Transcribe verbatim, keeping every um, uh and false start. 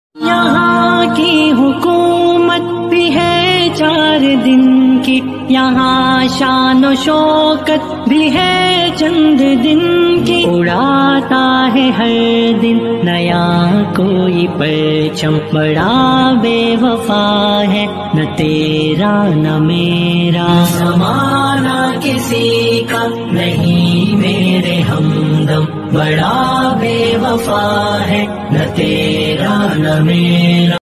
यहाँ की हुकूमत भी है चार दिन की, यहाँ शान शौकत भी है चंद दिन की। उड़ाता है हर दिन नया कोई परचम, बड़ा बेवफा है न तेरा न मेरा। ज़माना किसी का नहीं मेरे हमदम, बड़ा बेवफा है न तेरा न मेरा।